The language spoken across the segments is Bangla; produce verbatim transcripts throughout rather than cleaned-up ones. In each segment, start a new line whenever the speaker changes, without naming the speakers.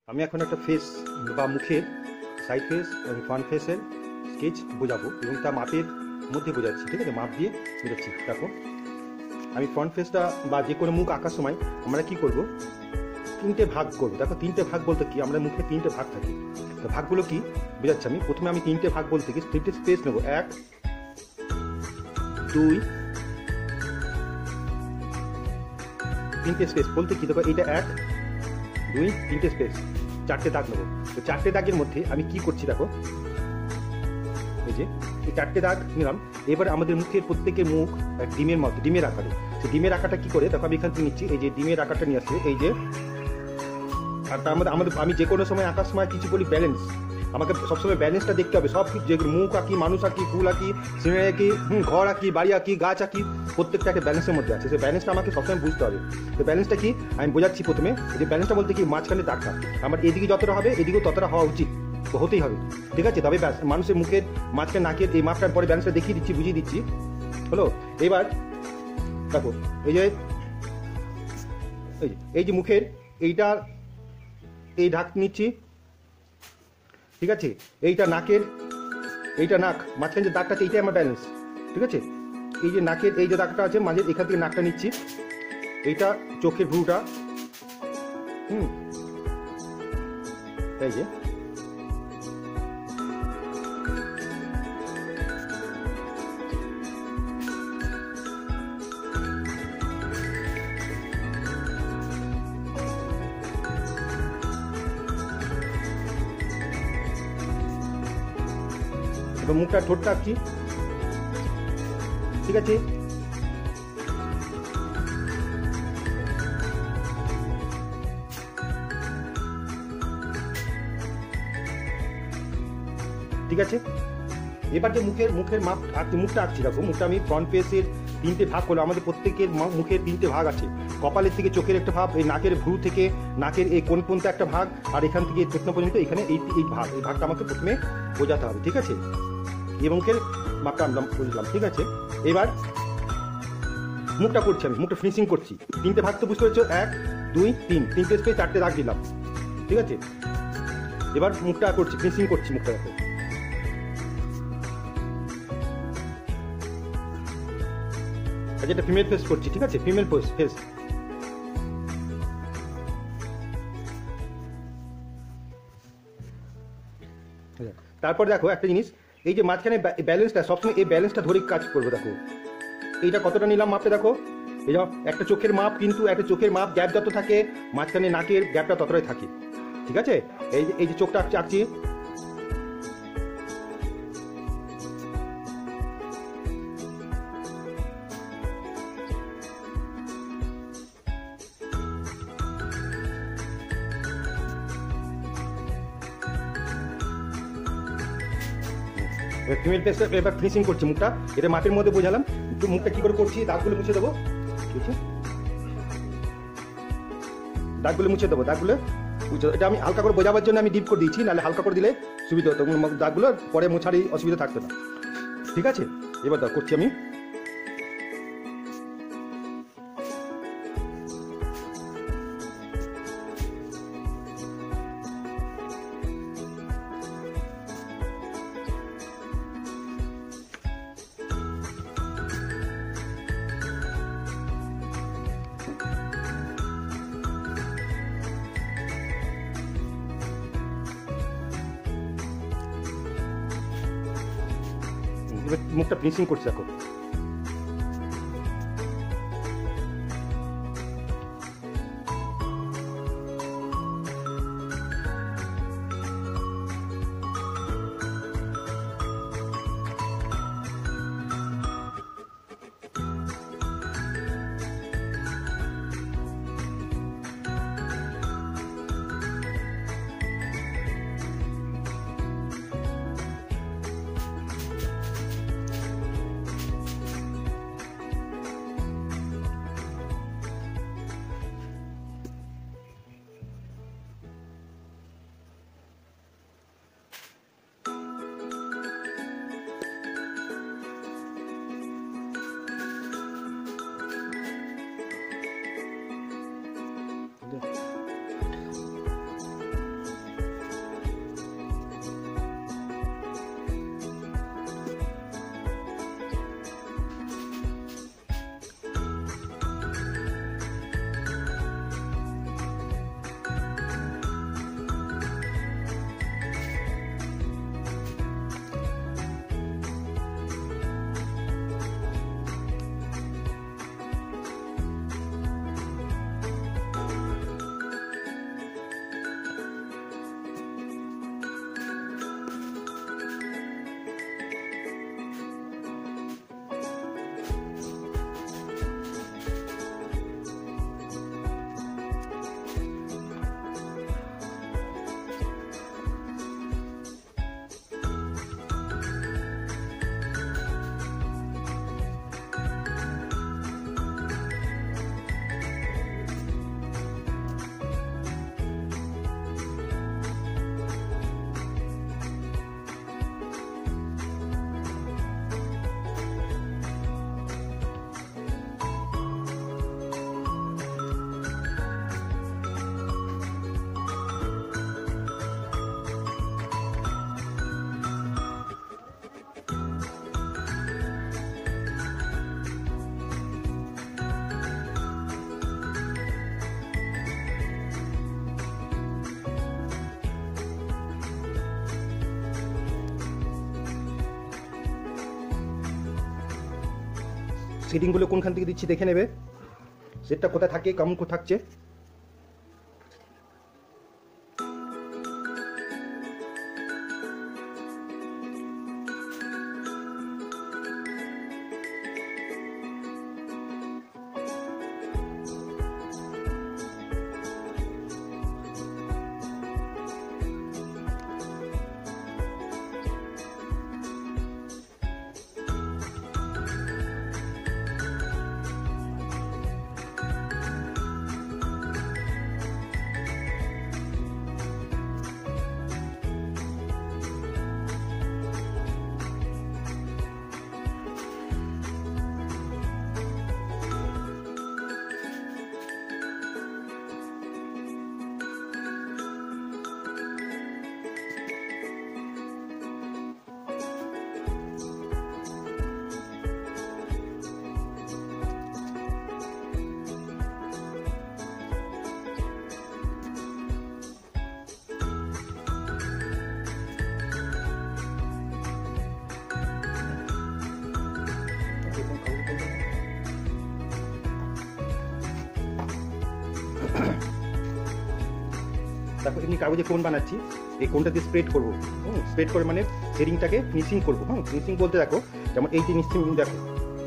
আমি এখন একটা ফেস বা মুখের সাইড ফেস এবং ফ্রন্ট ফেসের স্কেচ বোঝাবো এবং তা মাপের মধ্যে বোঝাচ্ছি, ঠিক আছে? মাপ দিয়ে বোঝাচ্ছি। দেখো, আমি ফ্রন্ট ফেসটা বা যে কোনো মুখ আঁকার সময় আমরা কি করব, তিনটে ভাগ করবো। দেখো, তিনটে ভাগ বলতে কি, আমরা মুখে তিনটে ভাগ থাকে। তো ভাগগুলো কি বোঝাচ্ছি আমি। প্রথমে আমি তিনটে ভাগ বলতে কি তিনটে স্পেস নেবো। এক, দুই, তিনটে স্পেস বলতে কি, দেখো এইটা এক, দুই, তিনটে স্পেস, চারটে দাগ নেবো। তো চারটে দাগের মধ্যে আমি কি করছি, দেখো এই যে এই চারটে দাগ নিলাম। এবার আমাদের মুখের প্রত্যেকের মুখ ডিমের মতো, ডিমের আকারে। সেই ডিমের আকারটা কি করে, দেখো আমি এখান থেকে নিচ্ছি, এই যে ডিমের আকারটা নিয়ে আসছে, এই যে। আর তার মধ্যে আমাদের আমি যে কোনো সময় আঁকার সময় কিছু বলি ব্যালেন্স, আমাকে সবসময় ব্যালেন্সটা দেখতে হবে। সব কিছু, যেগুলো মুখ আঁকি, মানুষ আঁকি, ফুল আঁকি, সিনারি আঁকি, ঘর আঁকি, বাড়ি আঁকি, গাছ আঁকি, প্রত্যেকটা একটা ব্যালেন্সের মধ্যে আছে। সেই ব্যালেন্সটা আমাকে সবসময় বুঝতে হবে। তো ব্যালেন্সটা কি আমি বোঝাচ্ছি প্রথমে। যে ব্যালেন্সটা বলতে কি, মাঝখানে দাগটা আমার এদিকে যতটা হবে এদিকেও ততটা হওয়া উচিত, হতেই হবে, ঠিক আছে? তবে মানুষের মুখের মাঝখানে নাকের এই মাপটার পরে ব্যালেন্সটা দেখিয়ে দিচ্ছি, বুঝিয়ে দিচ্ছি। হলো, এবার দেখো এই যে এই যে এই যে মুখের এইটা এই ঢাক নিচ্ছি, ঠিক আছে? এইটা নাকের, এইটা নাক, মাঝখানে যে দাগটা আছে এইটাই আমার ব্যালেন্স, ঠিক আছে? এই যে নাকের এই যে দাগটা আছে মাঝে, এখান থেকে নাকটা নিচ্ছি, এইটা চোখের ভ্রুটা, হুম এই যে মুখটা, ঠোঁটটা আঁকছি, ঠিক আছে? ঠিক আছে, এবার যে মুখের মুখের মাপ আঁকছি, মুখটা আঁকছি। দেখো, মুখটা আমি ফ্রন্ট ফেসের তিনটে ভাগ করলাম। আমাদের প্রত্যেকের মুখের তিনটে ভাগ আছে। কপালের থেকে চোখের একটা ভাগ, এই নাকের ভ্রু থেকে নাকের এই কোণ পর্যন্ত একটা ভাগ, আর এখান থেকে চোখনা পর্যন্ত এখানে এই এই ভাগ, এই ভাগটা আমাকে প্রথমে বোঝাতে হবে, ঠিক আছে? এই মুখের মাপটা আনলাম, বুঝলাম, ঠিক আছে? এবার মুখটা করছি আমি, মুখটা ফিনিশিং করছি। তিনটে ভাগ তো বুঝতে পেরেছো, এক, দুই, তিন, তিনটে স্পেস চারটে দাগ দিলাম, ঠিক আছে? এবার মুখটা করছি, ফিনিশিং করছি মুখটা। দেখো, যেটা ফিমেল ফেস করছি, ঠিক আছে? ফিমেল ফেস ফেস তারপর দেখো একটা জিনিস, এই যে মাঝখানে ব্যালেন্সটা, সবসময় এই ব্যালেন্সটা ধরে কাজ করবে। দেখো এইটা কতটা নিলাম মাপটা, দেখো এই যে একটা চোখের মাপ, কিন্তু একটা চোখের মাপ গ্যাপ যত থাকে মাঝখানে নাকের গ্যাপটা ততটাই থাকে, ঠিক আছে? এই যে এই যে চোখটা আঁকছি, ফিমেল ফেসটা এবার ফিনিশিং করছি মুখটা। এটা মাপের মধ্যে বোঝালাম। একটু মুখটা কি করে করছি, দাগগুলো মুছে দেবো, ঠিক আছে? দাগগুলো মুছে দেবো, দাগগুলো মুছে। এটা আমি হালকা করে বোঝাবার জন্য আমি ডিপ করে দিয়েছি, নাহলে হালকা করে দিলে সুবিধা হতো, দাগগুলো পরে মোছারই অসুবিধা থাকতো না, ঠিক আছে? এবার দাগ করছি আমি। এবার মুখটা ফিনিশিং করছি। দেখো শেডিংগুলো কোনখান থেকে দিচ্ছি দেখে নেবে, সেটটা কোথায় থাকে, কেমন কোথায় থাকছে। দেখো এমনি কাগজে কোন বানাচ্ছি, এই কোনটা দিয়ে স্প্রেড করবো। হুম স্প্রেড করে মানে শেডিংটাকে ফিনিশিং করবো। হ্যাঁ ফিনিশিং বলতে দেখো যেমন এই জিনিস দেখো,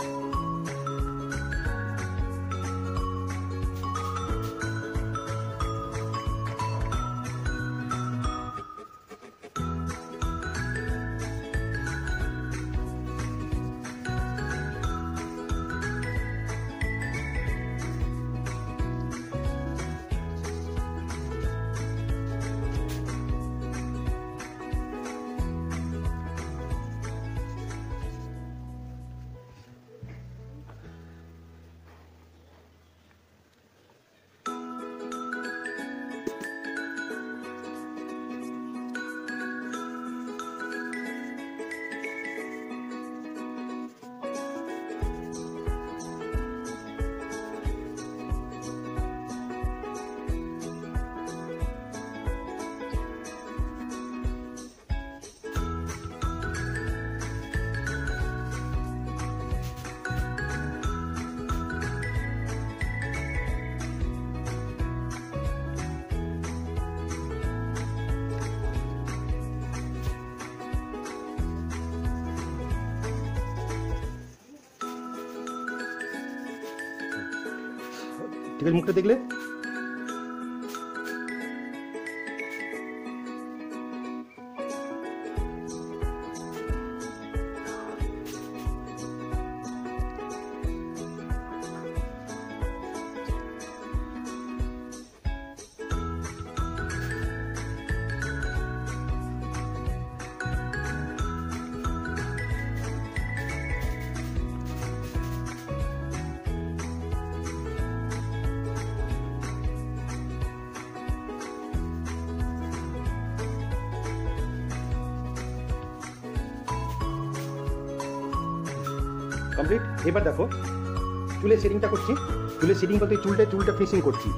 ঠিক আছে মুখটা দেখলে কমপ্লিট। এবার দেখো চুলের শেডিংটা করছি, চুলের শেডিং বলতে চুলটা চুলটা ফিনিশিং করছি।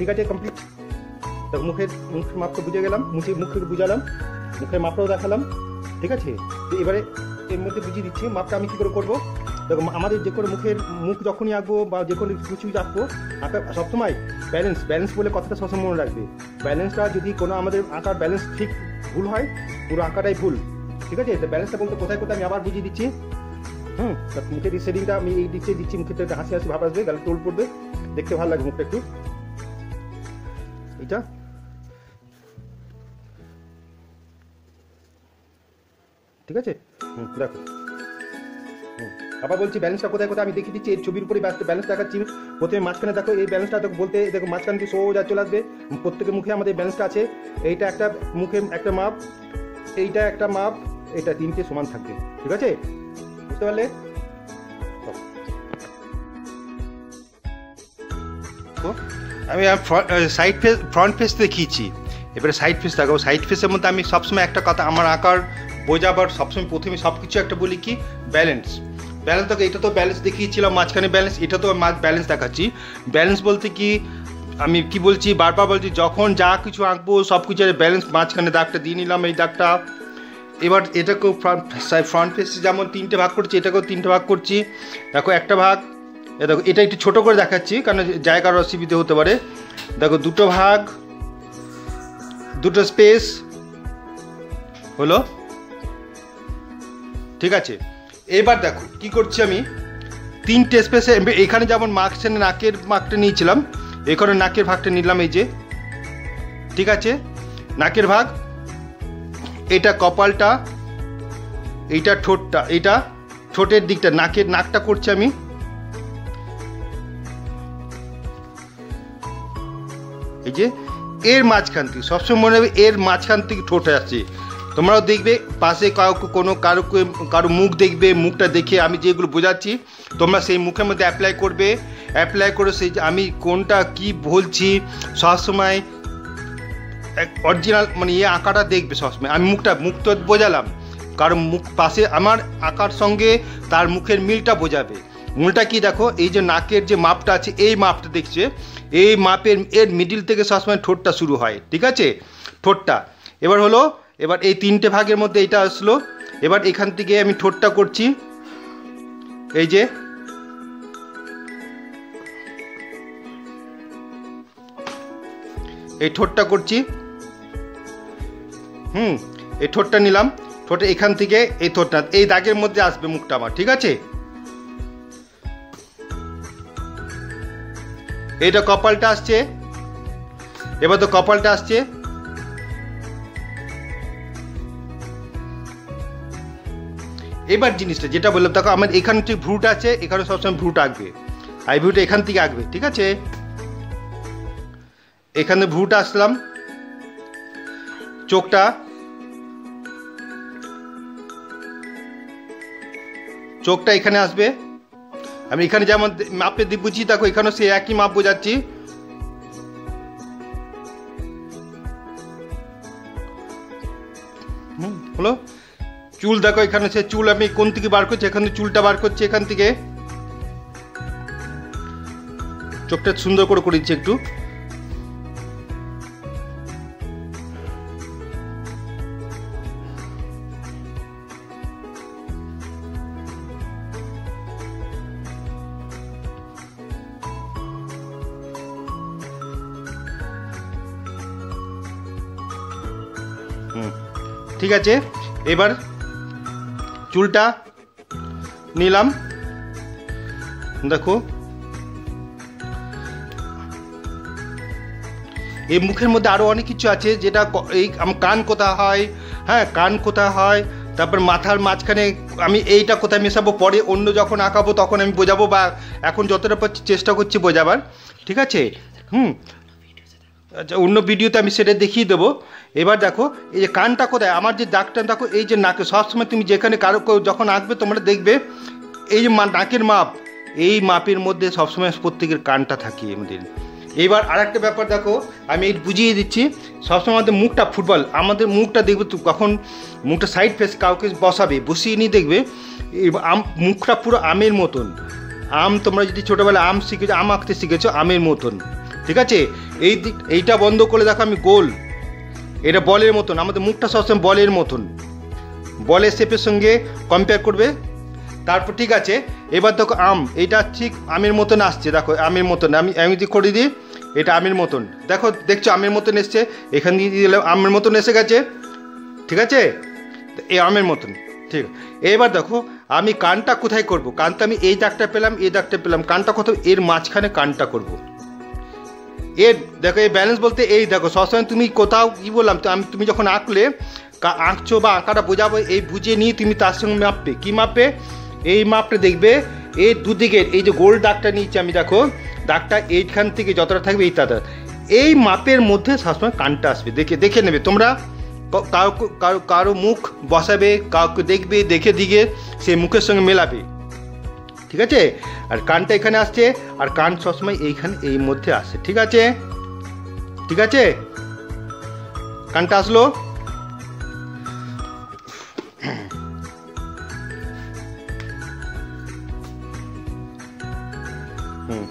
ঠিক আছে, কমপ্লিট। দেখো মুখের মুখের মাপটা বুঝে গেলাম, মুখে মুখের বুঝালাম, মুখের মাপটাও দেখালাম, ঠিক আছে। তো এবারে এর মধ্যে বুঝিয়ে দিচ্ছি মাপটা আমি কী করে করবো। দেখো আমাদের যে কোনো মুখের মুখ যখনই আঁকবো বা যে কোনো কিছু আঁকবো, আঁকা সবসময় ব্যালেন্স ব্যালেন্স বলে কথাটা সবসময় মনে রাখবে। ব্যালেন্সটা যদি কোনো আমাদের আঁকার ব্যালেন্স ঠিক ভুল হয়, পুরো আঁকাটাই ভুল, ঠিক আছে। তো ব্যালেন্সটা বলতে কোথায় কোথায় আমি আবার বুঝিয়ে দিচ্ছি। হুম, মুখের এই শেডিংটা আমি এই দিচ্ছে দিচ্ছি, মুখের একটা হাসি হাসি ভাব আসবে, গালে টোল পড়বে, দেখতে ভালো লাগবে মুখটা একটু। এইটা ঠিক আছে। হুম, দেখো আবার বলছি ব্যালেন্সটা কোথায় কোথায় আমি দেখিয়ে দিচ্ছি। এই ছবির উপরে ব্যালেন্স দেখাচ্ছি। প্রথমে মাঝখানে দেখো, এই ব্যালেন্সটা দেখো বলতে দেখো মাঝখান দিয়ে সোজা চলে আসবে। প্রত্যেকের মুখে আমাদের ব্যালেন্সটা আছে। এইটা একটা মুখে একটা মাপ, এইটা একটা মাপ, এটা তিনটে সমান থাকবে, ঠিক আছে, বুঝতে পারলে? আমি সাইড ফেস ফ্রন্ট ফেস দেখিয়েছি, এবারে সাইড ফেস দেখো। সাইড ফেসের মধ্যে আমি সবসময় একটা কথা আমার আঁকার বোঝাবার সবসময় প্রথমে সব কিছু একটা বলি কি ব্যালেন্স। ব্যালেন্স দেখো, এটা তো ব্যালেন্স দেখিয়েছিলাম, মাঝখানে ব্যালেন্স, এটা তো ব্যালেন্স দেখাচ্ছি। ব্যালেন্স বলতে কি আমি কি বলছি, বারবার বলছি, যখন যা কিছু আঁকবো সব কিছু ব্যালেন্স, মাঝখানে দাগটা দিয়ে নিলাম, এই দাগটা। এবার এটাকেও ফ্রন্ট ফ্রন্ট ফেসে যেমন তিনটে ভাগ করছি, এটাকেও তিনটে ভাগ করছি। দেখো একটা ভাগ, এ দেখো এটা একটু ছোটো করে দেখাচ্ছি কারণ জায়গার অসুবিধে হতে পারে। দেখো দুটো ভাগ, দুটো স্পেস হলো, ঠিক আছে। এবার দেখো কি করছি আমি, তিনটে স্পেসে এখানে যেমন মাঝখানে নাকের ভাগটা নিয়েছিলাম, এখানে নাকের ভাগটা নিলাম, এই যে, ঠিক আছে, নাকের ভাগ। এটা কপালটা, এইটা ঠোঁটটা, এইটা ঠোঁটের দিকটা, নাকের নাকটা করছি আমি, এই যে এর মাঝখান থেকে সবসময় মনে হবে এর মাঝখান থেকে ঠোঁটে আসছে। তোমরাও দেখবে পাশে কাউকে কোনো কারো কারো মুখ দেখবে, মুখটা দেখে আমি যেগুলো বোঝাচ্ছি তোমরা সেই মুখের মধ্যে অ্যাপ্লাই করবে। অ্যাপ্লাই করে সেই আমি কোনটা কি বলছি সবসময় অরিজিনাল মানে ইয়ে আঁকাটা দেখবে সবসময়। আমি মুখটা মুখ তো বোঝালাম, কারণ মুখ পাশে আমার আঁকার সঙ্গে তার মুখের মিলটা বোঝাবে। মূলটা কি দেখো, এই যে নাকের যে মাপটা আছে, এই মাপটা দেখছে, এই মাপের এর মিডিল থেকে সবসময় ঠোঁটটা শুরু হয়, ঠিক আছে, ঠোঁটটা। এবার হলো, এবার এই তিনটে ভাগের মধ্যে এটা আসলো। এবার এখান থেকে আমি ঠোঁটটা করছি, এই যে, এই ঠোঁটটা করছি, হুম, এই ঠোঁটটা নিলাম, ঠোঁটে এখান থেকে এই ঠোঁটটা এই দাগের মধ্যে আসবে মুখটা আমার, ঠিক আছে। এইটা কপালটা আসছে, এবার তো কপালটা আসছে, এবার জিনিসটা যেটা বললাম দেখো আমার এখানে ঠিক ভ্রুটা আছে, এখানে সবসময় ভ্রুটা আঁকবে, আই ভ্রুটা এখান থেকে আঁকবে, ঠিক আছে। এখানে ভ্রুটা আসলাম, চোখটা, চোখটা এখানে আসবে। আমি এখানে যেমন মাপে দিয়ে বুঝি দেখো এখানেও সে একই মাপ বোঝাচ্ছি, হুম, হলো। চুল দেখো এখানে সে চুল আমি কোন থেকে বার করছি, এখানে চুলটা বার করছি এখান থেকে, চোখটা সুন্দর করে করে দিচ্ছি একটু। হুম, ঠিক আছে। এবার চুলটা নিলাম, দেখো এই মুখের মধ্যে আরো অনেক কিছু আছে যেটা এই কান কোথায় হয়, হ্যাঁ কান কোথায় হয়, তারপর মাথার মাঝখানে আমি এইটা কোথায় মেশাবো পরে অন্য যখন আঁকাবো তখন আমি বোঝাবো, বা এখন যতটা পারছি চেষ্টা করছি বোঝাবার, ঠিক আছে। হুম, আচ্ছা অন্য ভিডিওতে আমি সেটা দেখিয়ে দেবো। এবার দেখো এই যে কানটা কোথায়, আমার যে দাগটা দেখো এই যে নাকে, সবসময় তুমি যেখানে কারো যখন আঁকবে তোমরা দেখবে এই যে নাকের মাপ, এই মাপের মধ্যে সবসময় প্রত্যেকের কানটা থাকে আমাদের। এবার আর একটা ব্যাপার দেখো আমি এই বুঝিয়ে দিচ্ছি, সবসময় আমাদের মুখটা ফুটবল, আমাদের মুখটা দেখবে কখন মুখটা সাইড ফেস কাউকে বসাবে, বসিয়ে নিয়ে দেখবে আম মুখটা পুরো আমের মতন। আম তোমরা যদি ছোটোবেলায় আম শিখেছো, আম আঁকতে শিখেছো আমের মতন, ঠিক আছে। এই দিক এইটা বন্ধ করে দেখো আমি গোল, এটা বলের মতন, আমাদের মুখটা সবসময় বলের মতন, বলের শেপের সঙ্গে কম্পেয়ার করবে। তারপর ঠিক আছে, এবার দেখো আম, এইটা ঠিক আমের মতন আসছে, দেখো আমের মতন, আমি আমি যদি করে দিই এটা আমের মতন, দেখো দেখছো আমের মতন এসছে, এখান দিয়ে দিলে আমের মতন এসে গেছে, ঠিক আছে, এই আমের মতন। ঠিক, এবার দেখো আমি কানটা কোথায় করব, কানটা আমি এই দাগটা পেলাম, এই দাগটা পেলাম, কানটা কোথাও এর মাঝখানে কানটা করব। এর দেখো এই ব্যালেন্স বলতে এই দেখো সবসময় তুমি কোথাও কী বললাম তো আমি, তুমি যখন আঁকলে আঁকছো বা আঁকাটা বোঝাবো, এই বুঝে নিয়ে তুমি তার সঙ্গে মাপবে, কী মাপবে, এই মাপটা দেখবে এই দুদিকের এই যে গোল দাগটা নিয়েছি আমি, দেখো দাগটা এইখান থেকে যতটা থাকবে এই তাটা, এই মাপের মধ্যে সবসময় কানটা আসবে, দেখে দেখে নেবে তোমরা, কারো কারো কারো মুখ বসাবে, কাউকে দেখবে, দেখে দিকে সে মুখের সঙ্গে মেলাবে, ঠিক আছে। আর কানটা এখানে আসছে, আর কান সবসময় এইখানে এই মধ্যে আসে, ঠিক আছে, ঠিক আছে, কানটা আসলো। হুম,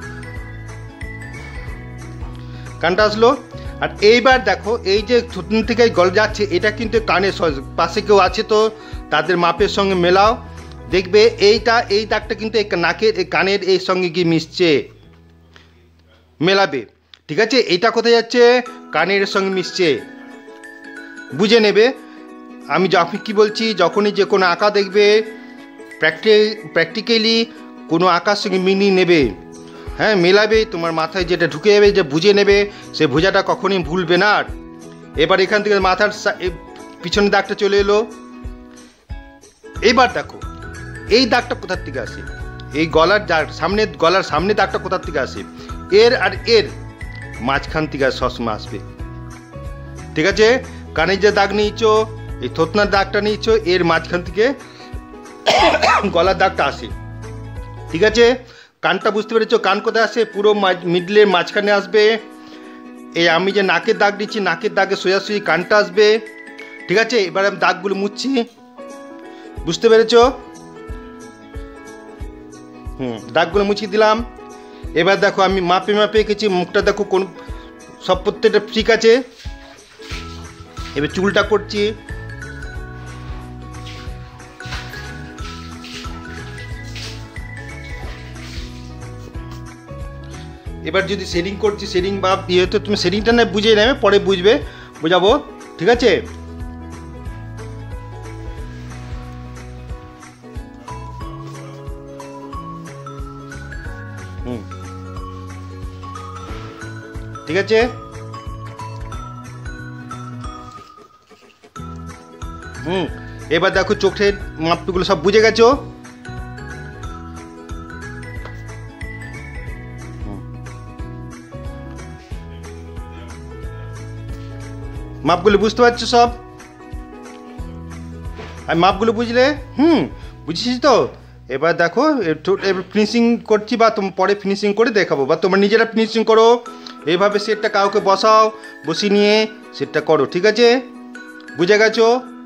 কানটা আসলো। আর এইবার দেখো এই যে থুতনি থেকে গল যাচ্ছে, এটা কিন্তু কানের পাশে কেউ আছে তো তাদের মাপের সঙ্গে মেলাও, দেখবে এইটা এই দাগটা কিন্তু এই নাকের এই কানের এই সঙ্গে গিয়ে মিশছে, মেলাবে, ঠিক আছে। এইটা কোথায় যাচ্ছে, কানের সঙ্গে মিশছে, বুঝে নেবে। আমি যখন কি বলছি, যখনই যে কোনো আঁকা দেখবে প্র্যাকটি প্র্যাকটিক্যালি কোনো আঁকার সঙ্গে মিলিয়ে নেবে, হ্যাঁ মেলাবে, তোমার মাথায় যেটা ঢুকে যাবে, যে বুঝে নেবে, সে বোঝাটা কখনোই ভুলবে না। এবার এখান থেকে মাথার পিছনের দাগটা চলে এলো। এবার দেখো এই দাগটা কোথার থেকে আসে, এই গলার দাগ সামনে, গলার সামনে দাগটা কোথার থেকে আসে, এর আর এর মাঝখান থেকে সবসময় আসবে, ঠিক আছে। কানের যে দাগ নিয়েছো, এই থতনার দাগটা নিয়েছো, এর মাঝখান থেকে গলার দাগটা আসে, ঠিক আছে। কানটা বুঝতে পেরেছো, কান কোথায় আসে, পুরো মিডলের মাঝখানে আসবে। এই আমি যে নাকের দাগ দিচ্ছি, নাকের দাগে সোজাসুজি কানটা আসবে, ঠিক আছে। এবার আমি দাগগুলো মুছছি, বুঝতে পেরেছো, হুম, দাগগুলো মুছিয়ে দিলাম। এবার দেখো আমি মাপে মাপে এঁকেছি, মুখটা দেখো কোন সব প্রত্যেকটা ঠিক আছে। এবার চুলটা করছি, এবার যদি শেডিং করছি, শেডিং বা ইয়ে তো তুমি শেডিংটা না বুঝে নেবে, পরে বুঝবে, বোঝাবো, ঠিক আছে। হুম, ঠিক আছে। হুম, এবার দেখো চোখের মাপগুলো সব বুঝে গেছো, মাপগুলো বুঝতে পারছো সব, আমি মাপগুলো বুঝলে, হুম বুঝেছিস তো। এবার দেখো এবার ফিনিশিং করছি, বা তুমি পরে ফিনিশিং করে দেখাবো, বা তোমরা নিজেরা ফিনিশিং করো, এইভাবে সেটটা কাউকে বসাও, বসিয়ে নিয়ে সেটটা করো, ঠিক আছে, বুঝে গেছো।